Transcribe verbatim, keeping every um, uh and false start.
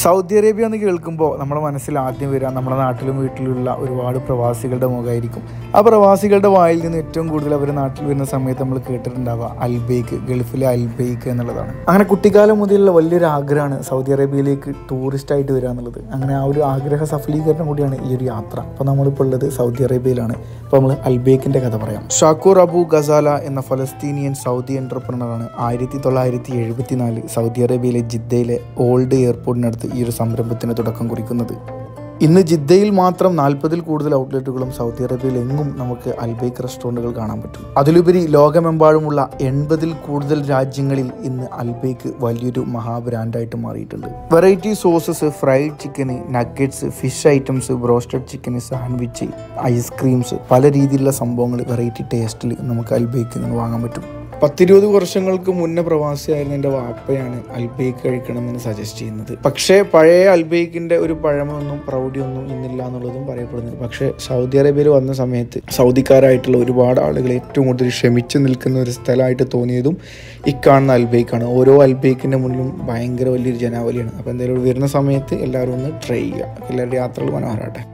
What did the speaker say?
Saudi Arabia എന്ന് കേൾക്കുമ്പോൾ നമ്മുടെ മനസ്സിൽ ആദ്യം വരിക നമ്മുടെ നാട്ടിലും വീട്ടിലുള്ള ഒരുപാട് പ്രവാസികളുടെ മുഖമായിരിക്കും. ആ പ്രവാസികളുടെ വായിൽ നിന്ന് ഏറ്റവും കൂടുതൽ അവർ നാട്ടിൽ വരുന്ന സമയത്ത് നമ്മൾ കേട്ടിട്ടുണ്ടാവുക അൽബേക്ക്, ഗൾഫിലെ അൽബേക്ക് എന്നുള്ളതാണ്. അങ്ങനെ കുട്ടിക്കാലം മുതലുള്ള വലിയൊരു ആഗ്രഹമാണ് സൗദി അറേബ്യയിലേക്ക് ടൂറിസ്റ്റായിട്ട് വരിക എന്നുള്ളത്. അങ്ങനെ ആ ഒരു ആഗ്രഹ സഫലീകരണം കൂടിയാണ് ഈ ഒരു യാത്ര. അപ്പോൾ നമ്മളിപ്പോൾ ഉള്ളത് സൗദി അറേബ്യയിലാണ്. അപ്പോൾ നമ്മൾ അൽബേക്കിൻ്റെ കഥ പറയാം. ഷാക്കൂർ അബു ഗസാല എന്ന ഫലസ്തീനിയൻ സൗദി എൻ്റർപ്രണറാണ് ആയിരത്തി തൊള്ളായിരത്തി എഴുപത്തി നാല് സൗദി അറേബ്യയിലെ ജിദ്ദയിലെ ഓൾഡ് എയർപോർട്ടിനടുത്ത് ഈ ഒരു സംരംഭത്തിന് തുടക്കം കുറിക്കുന്നത്. ഇന്ന് ജിദ്ദയിൽ മാത്രം നാൽപ്പതിൽ കൂടുതൽ ഔട്ട്ലെറ്റുകളും സൗദി അറേബ്യയിൽ എങ്ങും നമുക്ക് അൽബൈക്ക് റെസ്റ്റോറൻറ്റുകൾ കാണാൻ പറ്റും. അതിലുപരി ലോകമെമ്പാടുമുള്ള എൺപതിൽ കൂടുതൽ രാജ്യങ്ങളിൽ ഇന്ന് അൽബൈക്ക് വലിയൊരു മഹാബ്രാൻഡായിട്ട് മാറിയിട്ടുണ്ട്. Variety sauces, fried chicken, nuggets, fish items, broasted chicken, sandwich, ice creams, പല രീതിയിലുള്ള സംഭവങ്ങൾ വെറൈറ്റി ടേസ്റ്റിൽ നമുക്ക് അൽബൈക്കിൽ നിന്ന് വാങ്ങാൻ പറ്റും. പത്തിരുപത് വർഷങ്ങൾക്ക് മുന്നേ പ്രവാസിയായിരുന്ന എൻ്റെ വാപ്പയാണ് അൽബൈക്ക് കഴിക്കണം എന്ന് സജസ്റ്റ് ചെയ്യുന്നത്. പക്ഷേ പഴയ അൽബൈക്കിൻ്റെ ഒരു പഴമൊന്നും പ്രൗഢിയൊന്നും ഇന്നില്ല എന്നുള്ളതും പറയപ്പെടുന്നുണ്ട്. പക്ഷേ സൗദി അറേബ്യയിൽ വന്ന സമയത്ത് സൗദിക്കാരായിട്ടുള്ള ഒരുപാട് ആളുകൾ ഏറ്റവും കൂടുതൽ ക്ഷമിച്ചു നിൽക്കുന്ന ഒരു സ്ഥലമായിട്ട് തോന്നിയതും ഇക്കാണുന്ന അൽബൈക്കാണ്. ഓരോ അൽബൈക്കിൻ്റെ മുന്നിലും ഭയങ്കര വലിയൊരു ജനാവലിയാണ്. അപ്പോൾ എന്തായാലും വരുന്ന സമയത്ത് എല്ലാവരും ഒന്ന് ട്രൈ ചെയ്യുക. എല്ലാവരുടെ യാത്രകൾ മനോഹരമാകട്ടെ.